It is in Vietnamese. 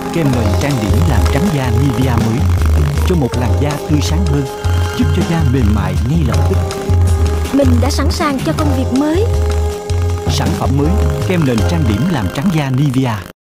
Kem nền trang điểm làm trắng da Nivea mới, cho một làn da tươi sáng hơn, giúp cho da mềm mại ngay lập tức. Mình đã sẵn sàng cho công việc mới. Sản phẩm mới, kem nền trang điểm làm trắng da Nivea.